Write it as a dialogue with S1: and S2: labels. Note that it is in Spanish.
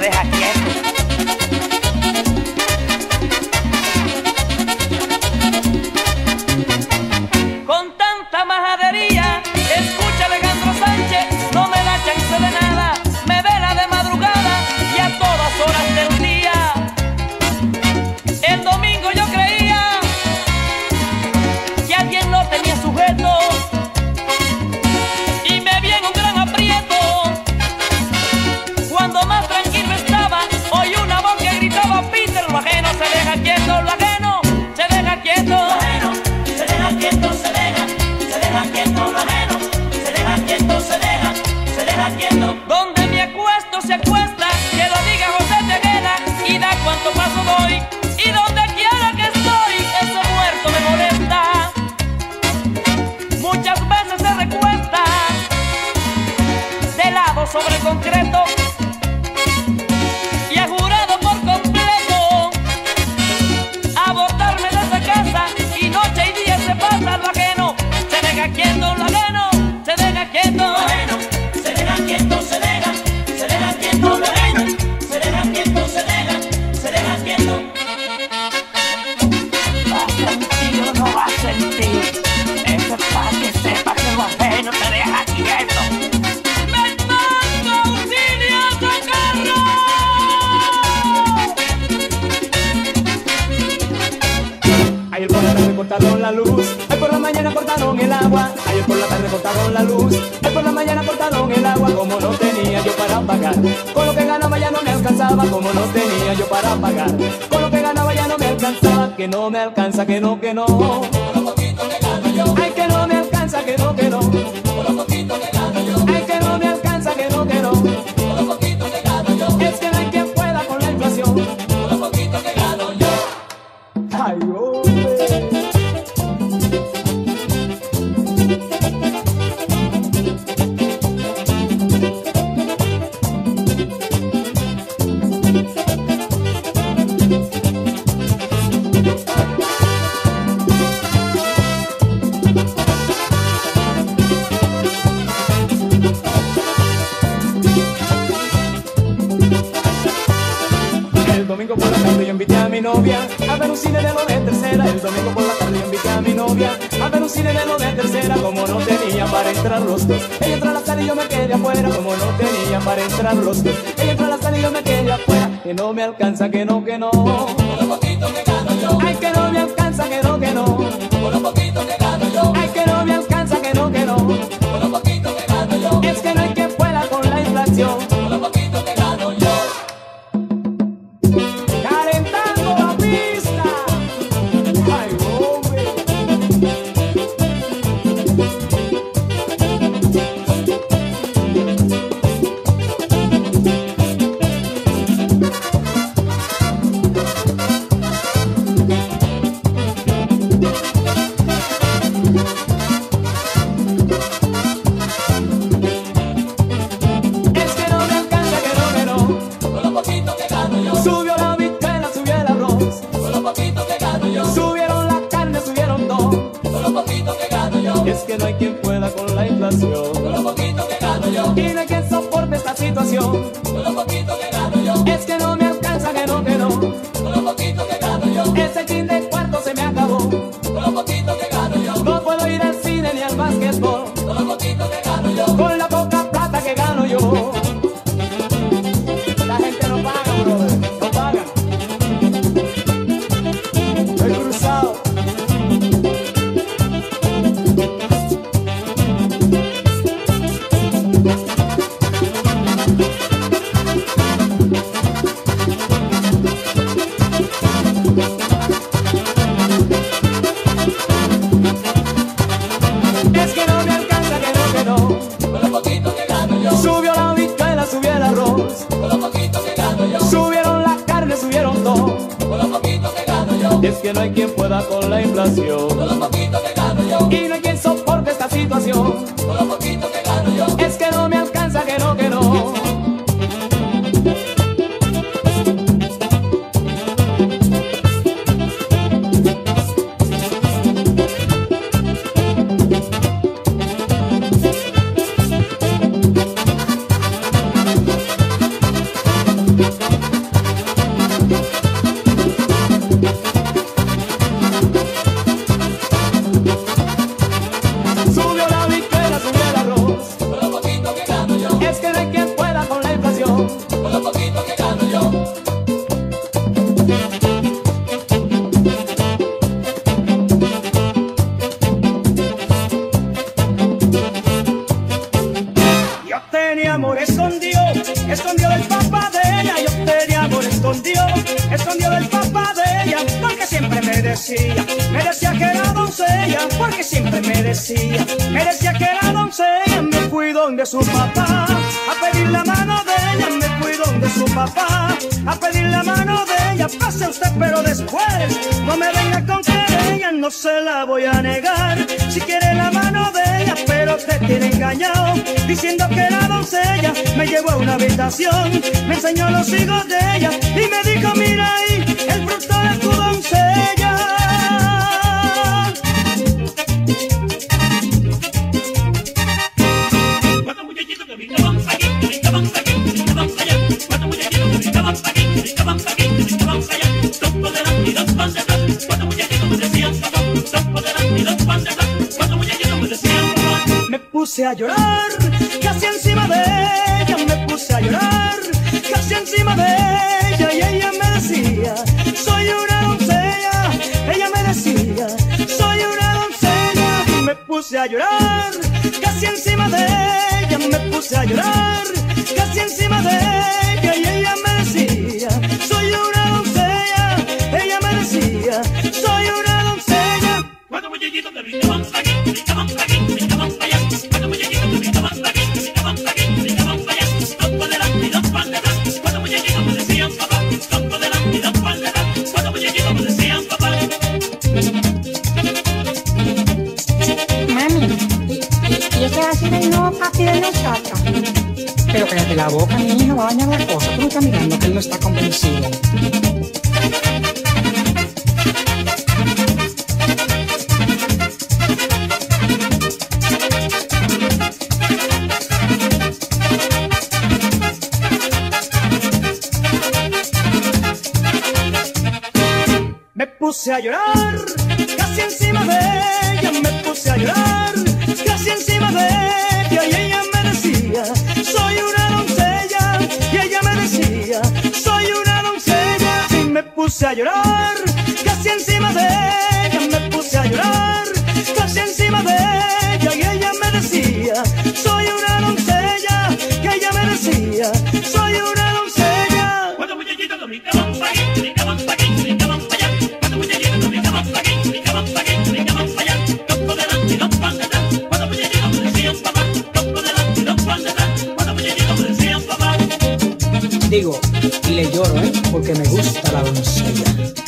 S1: deja quieto. Con tanta majadería, escucha Alejandro Sánchez, no me da chance de nada, me vela de madrugada y a todas horas del día. El domingo yo creía que alguien lo tenía sujeto y me vi en un gran aprieto. Cuando más tranquilo estaba, oí una voz que gritaba: Peter, lo ajeno se deja quieto, lo ajeno se deja quieto. Lo ajeno se deja quieto, se deja quieto, lo ajeno se deja quieto, se deja quieto. Donde me acuesto se acuesta, que lo diga José Teguera, y da cuánto paso doy. Y donde quiera que estoy, ese muerto me molesta. Muchas veces se recuesta de lado sobre el concreto y ha jurado por completo a botarme de esa casa, y noche y día se pasa. Lo ajeno se deja quieto, lo ajeno se deja quieto. Lo ajeno se deja quieto, se deja quieto, lo ajeno se deja quieto, se deja quieto. Va a sentir o no va a sentir, eso es para que sepa que lo ajeno se deja quieto. ¡Me mando auxilio, socorro!
S2: Ayer por la tarde cortaron la luz, hoy por la mañana cortaron el agua. Ayer por la tarde cortaron la luz, hoy por la mañana cortaron el agua. Como no tenía yo para pagar, con lo que ganaba ya no me alcanzaba. Como no tenía yo para pagar, con lo que ganaba ya no me alcanzaba. Que no me alcanza, que no, que no. Por lo poquito que gano yo. Ay, que no me alcanza, que no, que no. Por lo poquito que gano yo. Ay, que no me alcanza, que no, que no. Por lo poquito que gano yo. Es que no hay quien pueda con la inflación. Por lo poquito que gano yo. Ay, hombre. El domingo por la tarde yo invité a mi novia a ver un cine de lo de tercera. El domingo por la tarde yo invité a mi novia a ver un cine de lo de tercera. Como no tenía para entrar los dos, ella entró a la sala y yo me quedé afuera. Como no tenía para entrar los dos, ella entró a la sala y yo me quedé afuera. Que no me alcanza, que no, que no. Por lo poquito que gano yo. Ay, que no me alcanza, que no, que no. Por lo poquito que gano yo. Ay, que no me alcanza, que no, que no. Por lo poquito que gano yo. Es que no hay quien pueda con la inflación. Por lo poquito que gano yo. Calentando la pista. Ay, hombre. Es que no me alcanza, que no, que no. Por lo poquito que gano yo. Subió la habichuela, subió el arroz. Por lo poquito que gano yo. Subieron la carne, subieron todo. Por lo poquito que gano yo. Es que no hay quien pueda con la inflación. Por lo poquito que gano yo. Y no hay quien soporte esta situación. Por lo poquito que gano yo. Es que no me alcanza, que no, que no. Por lo poquito que gano yo. Ese chin de cuarto se me acabó. Por lo poquito que gano yo. No puedo ir al cine ni al básquetbol. Por lo poquito que gano yo. Con la poca plata que gano yo. La gente no paga, brother, no paga. Estoy cruzado. Es que no me alcanza, que no, que no. Por lo poquito que gano yo. Subió la habichuela, subió el arroz. Por lo poquito que gano yo. Subieron la carne, subieron todo. Por lo poquito que gano yo. Es que no hay quien pueda con la inflación. Por lo poquito que gano yo. Y no hay quien soporte esta situación. Por lo poquito que gano yo. Es que no me alcanza, que no, que no. tenía amor escondido, escondido del papá de ella. Yo tenía amor escondido, escondido del papá de ella. Porque siempre me decía que era doncella. Porque siempre me decía que era doncella. Me fui donde su papá a pedir la mano de ella. Me fui donde su papá a pedir la mano de ella. Pase usted, pero después no me venga con querella. No se la voy a negar si quiere la mano de ella, pero te tiene engañado diciendo que era doncella. Me llevó a una habitación, me enseñó los hijos de ella y me dijo: mira ahí el fruto de tu doncella.
S3: Cuatro muchachitos que brincaban aquí, que brincaban aquí, que brincaban allá. Cuatro muchachitos que brincaban aquí, que brincaban aquí, que brincaban allá. Dos por delante y dos por detrás. Cuatro muchachitos me decían papá. Dos por delante y dos por detrás. Cuatro muchachitos me decían papá.
S2: Me puse a llorar casi encima de ella. Me puse a llorar casi encima de ella. Y ella me decía: soy una doncella. Ella me decía: soy una doncella. Me puse a llorar casi encima de ella. Me puse a llorar casi encima de ella. Y ella me decía: soy una doncella. Ella me decía: soy una doncella.
S3: Cuatro muchachitos que brincaban aquí, que brincaban aquí, que brincaban allá. Cuatro muchachitos que brincaban aquí, que brincaban aquí, que brincaban allá. Dos por delante y dos por detrás. Cuatro muchachitos me decían papá. Dos por delante y dos por detrás. Cuatro muchachitos me decían papá.
S4: Mami, y ese va a ser el nuevo papi de nosotros. Pero cállate la boca, mi hijo, va a dañar la cosa. Tú no estás mirando que él no está convencido.
S2: Me puse a llorar casi encima de ella. Me puse a llorar casi encima de ella. Y ella me decía: soy una doncella. Y ella me decía: soy una doncella. Y me puse a llorar casi encima de ella. Me puse a llorar casi encima de ella. Y ella me decía: soy una doncella. Y ella me decía: soy una doncella.
S3: Cuatro muchachitos que brincaban aquí, que brincaban aquí, que brincaban allá. Cuatro muchachitos que brincaban aquí, que brincaban aquí, que brincaban allá. Dos por delante y dos por detrás. Cuatro muchachitos me decían papá. Dos por delante y dos por detrás. Cuatro muchachitos me decían papá.
S4: Digo, y le lloro, porque me gusta la doncella.